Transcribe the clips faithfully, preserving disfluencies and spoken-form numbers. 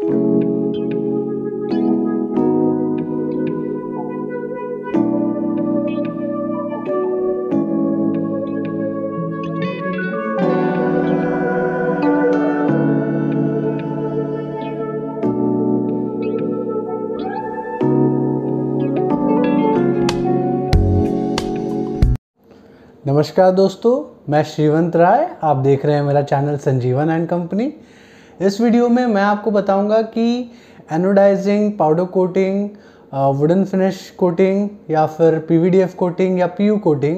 नमस्कार दोस्तों, मैं श्रीवंत राय। आप देख रहे हैं मेरा चैनल संजीवन एंड कंपनी। इस वीडियो में मैं आपको बताऊंगा कि anodizing, powder coating, wooden finish coating या फिर पीवीडीएफ कोटिंग या पीयू कोटिंग,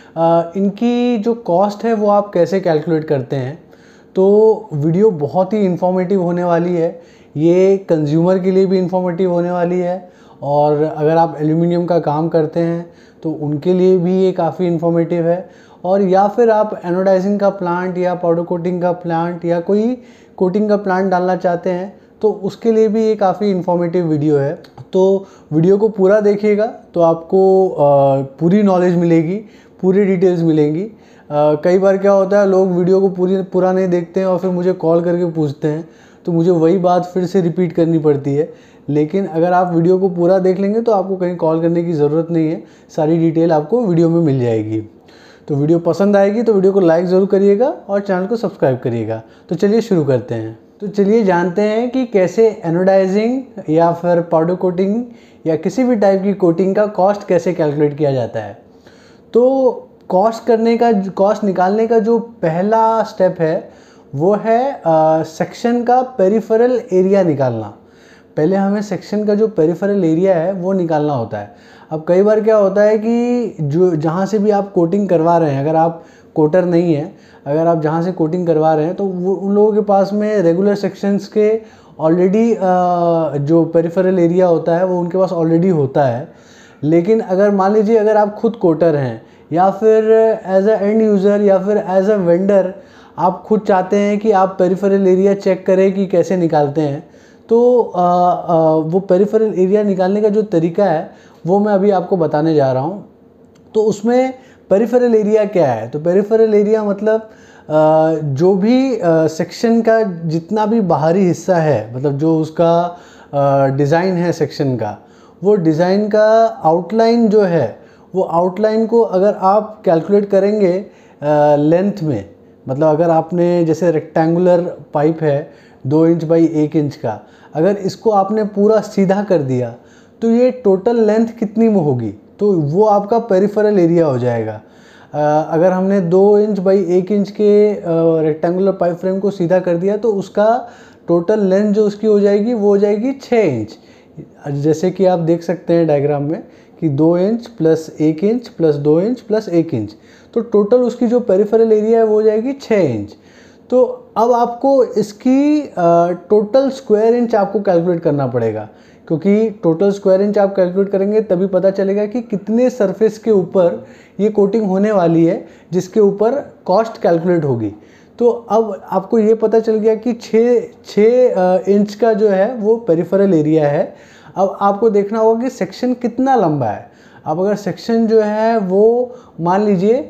इनकी जो कॉस्ट है वो आप कैसे कैलकुलेट करते हैं। तो वीडियो बहुत ही इन्फॉर्मेटिव होने वाली है। ये कंज्यूमर के लिए भी इन्फॉर्मेटिव होने वाली है और अगर आप एल्यूमिनियम का काम करते हैं तो उनके लिए भी ये काफ़ी इन्फॉर्मेटिव है, और या फिर आप एनोडाइजिंग का प्लांट या पाउडर कोटिंग का प्लांट या कोई कोटिंग का प्लांट डालना चाहते हैं तो उसके लिए भी ये काफ़ी इन्फॉर्मेटिव वीडियो है। तो वीडियो को पूरा देखिएगा तो आपको पूरी नॉलेज मिलेगी, पूरी डिटेल्स मिलेंगी। कई बार क्या होता है, लोग वीडियो को पूरी पूरा नहीं देखते हैं और फिर मुझे कॉल करके पूछते हैं, तो मुझे वही बात फिर से रिपीट करनी पड़ती है। लेकिन अगर आप वीडियो को पूरा देख लेंगे तो आपको कहीं कॉल करने की ज़रूरत नहीं है, सारी डिटेल आपको वीडियो में मिल जाएगी। तो वीडियो पसंद आएगी तो वीडियो को लाइक ज़रूर करिएगा और चैनल को सब्सक्राइब करिएगा। तो चलिए शुरू करते हैं। तो चलिए जानते हैं कि कैसे एनोडाइजिंग या फिर पाउडर कोटिंग या किसी भी टाइप की कोटिंग का कॉस्ट कैसे कैलकुलेट किया जाता है। तो कॉस्ट करने का कॉस्ट निकालने का जो पहला स्टेप है वो है सेक्शन का पेरिफेरल एरिया निकालना। पहले हमें सेक्शन का जो पेरिफेरल एरिया है वो निकालना होता है। अब कई बार क्या होता है कि जो जहाँ से भी आप कोटिंग करवा रहे हैं, अगर आप कोटर नहीं हैं, अगर आप जहाँ से कोटिंग करवा रहे हैं तो वो उन लोगों के पास में रेगुलर सेक्शंस के ऑलरेडी जो पेरिफेरल एरिया होता है वो उनके पास ऑलरेडी होता है। लेकिन अगर मान लीजिए अगर आप खुद कोटर हैं या फिर एज अ एंड यूज़र या फिर एज अ वेंडर आप खुद चाहते हैं कि आप पेरिफेरल एरिया चेक करें कि कैसे निकालते हैं, तो आ, आ, वो पेरिफेरल एरिया निकालने का जो तरीका है वो मैं अभी आपको बताने जा रहा हूँ। तो उसमें पेरिफेरल एरिया क्या है? तो पेरिफेरल एरिया मतलब आ, जो भी सेक्शन का जितना भी बाहरी हिस्सा है, मतलब जो उसका डिज़ाइन है सेक्शन का, वो डिज़ाइन का आउटलाइन जो है वो आउटलाइन को अगर आप कैलकुलेट करेंगे लेंथ में, मतलब अगर आपने जैसे रेक्टेंगुलर पाइप है दो इंच बाई एक इंच का, अगर इसको आपने पूरा सीधा कर दिया तो ये टोटल लेंथ कितनी में होगी, तो वो आपका पेरिफेरल एरिया हो जाएगा। अगर हमने दो इंच बाई एक इंच के रेक्टेंगुलर पाइप फ्रेम को सीधा कर दिया तो उसका टोटल लेंथ जो उसकी हो जाएगी वो हो जाएगी छः इंच। जैसे कि आप देख सकते हैं डायग्राम में कि दो इंच प्लस एक इंच प्लस दो इंच प्लस एक इंच, तो टोटल उसकी जो पेरिफेरल एरिया है वो हो जाएगी छः इंच। तो अब आपको इसकी टोटल स्क्वायर इंच आपको कैलकुलेट करना पड़ेगा, क्योंकि टोटल स्क्वायर इंच आप कैलकुलेट करेंगे तभी पता चलेगा कि कितने सरफेस के ऊपर ये कोटिंग होने वाली है जिसके ऊपर कॉस्ट कैलकुलेट होगी। तो अब आपको ये पता चल गया कि छः छः इंच का जो है वो पेरिफेरल एरिया है। अब आपको देखना होगा कि सेक्शन कितना लंबा है। अब अगर सेक्शन जो है वो मान लीजिए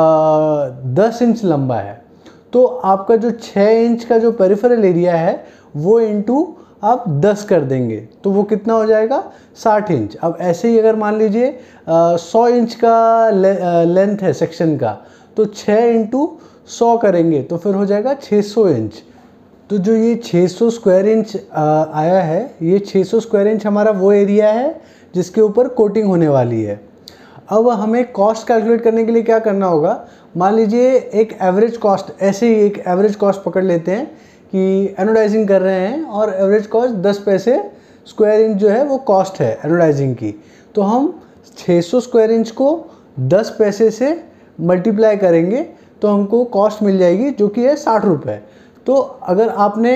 दस इंच लंबा है तो आपका जो छः इंच का जो पेरिफेरल एरिया है वो इंटू आप दस कर देंगे तो वो कितना हो जाएगा, साठ इंच। अब ऐसे ही अगर मान लीजिए सौ इंच का ले, लेंथ है सेक्शन का, तो छः इंटू सौ करेंगे तो फिर हो जाएगा छः सौ इंच। तो जो ये छः सौ स्क्वायर इंच आया है, ये छः सौ स्क्वायर इंच हमारा वो एरिया है जिसके ऊपर कोटिंग होने वाली है। अब हमें कॉस्ट कैलकुलेट करने के लिए क्या करना होगा, मान लीजिए एक एवरेज कॉस्ट, ऐसे ही एक एवरेज कॉस्ट पकड़ लेते हैं कि एनोडाइजिंग कर रहे हैं और एवरेज कॉस्ट दस पैसे स्क्वायर इंच जो है वो कॉस्ट है एनोडाइजिंग की। तो हम छः सौ स्क्वायर इंच को दस पैसे से मल्टीप्लाई करेंगे तो हमको कॉस्ट मिल जाएगी जो कि है साठ रुपये। तो अगर आपने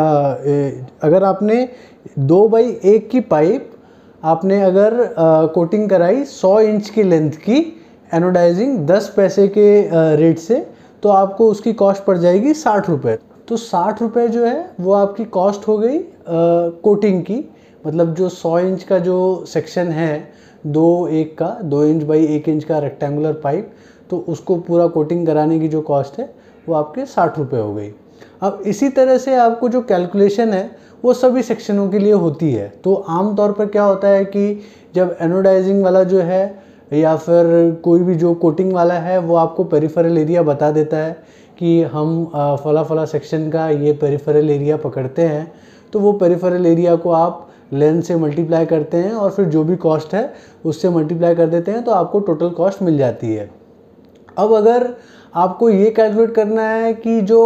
अगर आपने दो बाई एक की पाइप आपने अगर कोटिंग कराई सौ इंच की लेंथ की एनोडाइजिंग दस पैसे के रेट से, तो आपको उसकी कॉस्ट पड़ जाएगी साठ रुपये। तो साठ रुपये जो है वो आपकी कॉस्ट हो गई कोटिंग की। मतलब जो सौ इंच का जो सेक्शन है दो एक का दो इंच बाई एक इंच का रेक्टेंगुलर पाइप, तो उसको पूरा कोटिंग कराने की जो कॉस्ट है वो आपके साठ रुपये हो गई। अब इसी तरह से आपको जो कैलकुलेशन है वो सभी सेक्शनों के लिए होती है। तो आम तौर पर क्या होता है कि जब एनोडाइजिंग वाला जो है या फिर कोई भी जो कोटिंग वाला है वो आपको पेरिफेरल एरिया बता देता है कि हम फला फला सेक्शन का ये पेरिफेरल एरिया पकड़ते हैं, तो वो पेरिफेरल एरिया को आप लेंथ से मल्टीप्लाई करते हैं और फिर जो भी कॉस्ट है उससे मल्टीप्लाई कर देते हैं, तो आपको टोटल कॉस्ट मिल जाती है। अब अगर आपको ये कैलकुलेट करना है कि जो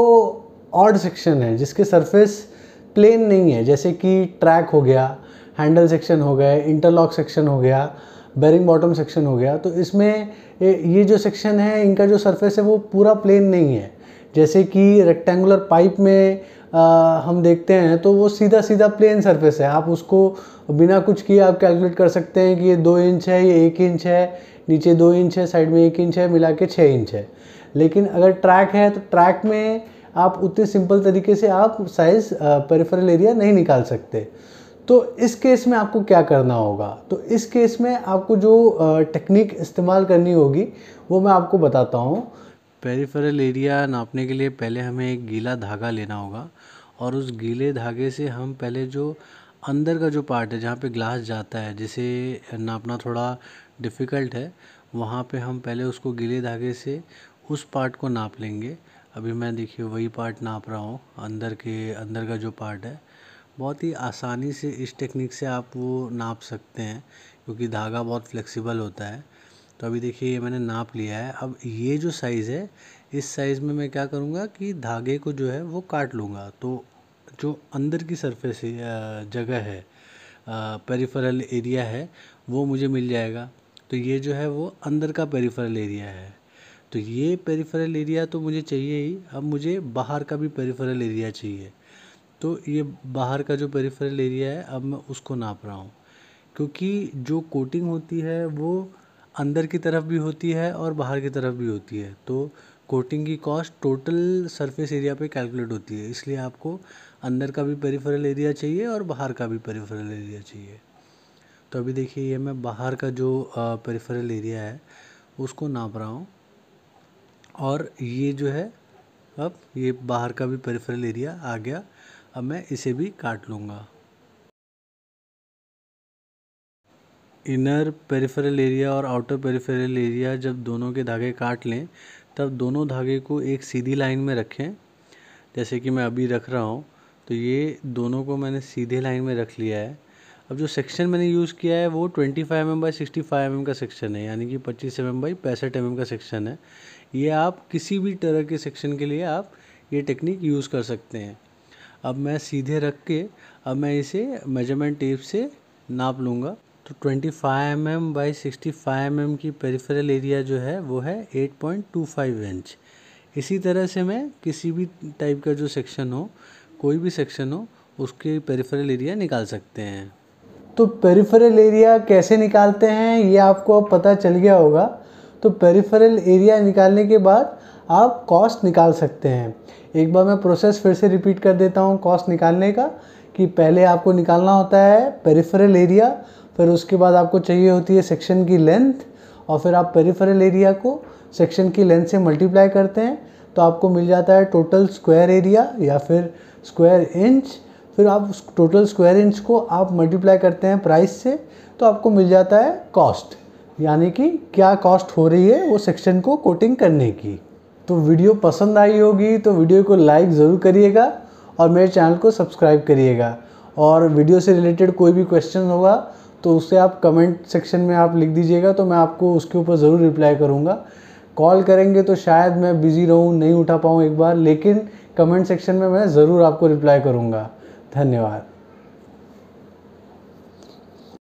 ऑड सेक्शन है जिसके सरफेस प्लेन नहीं है, जैसे कि ट्रैक हो गया, हैंडल सेक्शन हो गए, इंटरलॉक सेक्शन हो गया, बेरिंग बॉटम सेक्शन हो गया, तो इसमें ये जो सेक्शन है इनका जो सरफेस है वो पूरा प्लेन नहीं है। जैसे कि रेक्टेंगुलर पाइप में आ, हम देखते हैं तो वो सीधा सीधा प्लेन सरफेस है, आप उसको बिना कुछ किए आप कैलकुलेट कर सकते हैं कि ये दो इंच है, ये एक इंच है, नीचे दो इंच है, साइड में एक इंच है, मिला के छः इंच है। लेकिन अगर ट्रैक है तो ट्रैक में आप उतने सिंपल तरीके से आप साइज़ पेरिफेरल एरिया नहीं निकाल सकते। तो इस केस में आपको क्या करना होगा, तो इस केस में आपको जो टेक्निक इस्तेमाल करनी होगी वो मैं आपको बताता हूँ। पेरिफेरल एरिया नापने के लिए पहले हमें एक गीला धागा लेना होगा और उस गीले धागे से हम पहले जो अंदर का जो पार्ट है जहाँ पे ग्लास जाता है, जिसे नापना थोड़ा डिफ़िकल्ट है, वहाँ पे हम पहले उसको गीले धागे से उस पार्ट को नाप लेंगे। अभी मैं देखिए वही पार्ट नाप रहा हूँ, अंदर के अंदर का जो पार्ट है। बहुत ही आसानी से इस टेक्निक से आप वो नाप सकते हैं क्योंकि धागा बहुत फ्लेक्सिबल होता है। तो अभी देखिए ये मैंने नाप लिया है। अब ये जो साइज़ है, इस साइज़ में मैं क्या करूँगा कि धागे को जो है वो काट लूँगा, तो जो अंदर की सरफेस जगह है, पेरिफेरल एरिया है, वो मुझे मिल जाएगा। तो ये जो है वो अंदर का पेरिफेरल एरिया है। तो ये पेरिफेरल एरिया तो मुझे चाहिए ही, अब मुझे बाहर का भी पेरिफेरल एरिया चाहिए। तो ये बाहर का जो पेरिफेरल एरिया है अब मैं उसको नाप रहा हूँ, क्योंकि जो कोटिंग होती है वो अंदर की तरफ भी होती है और बाहर की तरफ भी होती है। तो कोटिंग की कॉस्ट टोटल सरफेस एरिया पे कैलकुलेट होती है, इसलिए आपको अंदर का भी पेरिफेरल एरिया चाहिए और बाहर का भी पेरिफेरल एरिया चाहिए। तो अभी देखिए ये मैं बाहर का जो पेरिफेरल एरिया है उसको नाप रहा हूँ और ये जो है अब ये बाहर का भी पेरिफेरल एरिया आ गया। अब मैं इसे भी काट लूँगा। इनर पेरिफेरल एरिया और आउटर पेरिफेरल एरिया जब दोनों के धागे काट लें तब दोनों धागे को एक सीधी लाइन में रखें, जैसे कि मैं अभी रख रहा हूँ। तो ये दोनों को मैंने सीधे लाइन में रख लिया है। अब जो सेक्शन मैंने यूज़ किया है वो पच्चीस एम एम बाई पैंसठ एम एम का सेक्शन है, यानी कि पच्चीस एम एम बाई पैंसठ एम एम का सेक्शन है। ये आप किसी भी तरह के सेक्शन के लिए आप ये टेक्निक यूज़ कर सकते हैं। अब मैं सीधे रख के अब मैं इसे मेजरमेंट टेप से नाप लूँगा। तो पच्चीस एम एम बाई पैंसठ एम एम की पेरिफेरल एरिया जो है वो है आठ पॉइंट दो पाँच इंच। इसी तरह से मैं किसी भी टाइप का जो सेक्शन हो, कोई भी सेक्शन हो, उसके पेरिफेरल एरिया निकाल सकते हैं। तो पेरिफेरल एरिया कैसे निकालते हैं ये आपको अब पता चल गया होगा। तो पेरिफेरल एरिया निकालने के बाद आप कॉस्ट निकाल सकते हैं। एक बार मैं प्रोसेस फिर से रिपीट कर देता हूँ कॉस्ट निकालने का, कि पहले आपको निकालना होता है पेरिफेरल एरिया, फिर उसके बाद आपको चाहिए होती है सेक्शन की लेंथ, और फिर आप पेरिफेरल एरिया को सेक्शन की लेंथ से मल्टीप्लाई करते हैं तो आपको मिल जाता है टोटल स्क्वायर एरिया या फिर स्क्वायर इंच। फिर आप उस टोटल स्क्वायर इंच को आप मल्टीप्लाई करते हैं प्राइस से, तो आपको मिल जाता है कॉस्ट, यानी कि क्या कॉस्ट हो रही है वो सेक्शन को कोटिंग करने की। तो वीडियो पसंद आई होगी तो वीडियो को लाइक ज़रूर करिएगा और मेरे चैनल को सब्सक्राइब करिएगा। और वीडियो से रिलेटेड कोई भी क्वेश्चन होगा तो उससे आप कमेंट सेक्शन में आप लिख दीजिएगा, तो मैं आपको उसके ऊपर ज़रूर रिप्लाई करूँगा। कॉल करेंगे तो शायद मैं बिज़ी रहूँ, नहीं उठा पाऊँ एक बार, लेकिन कमेंट सेक्शन में मैं ज़रूर आपको रिप्लाई करूँगा। धन्यवाद।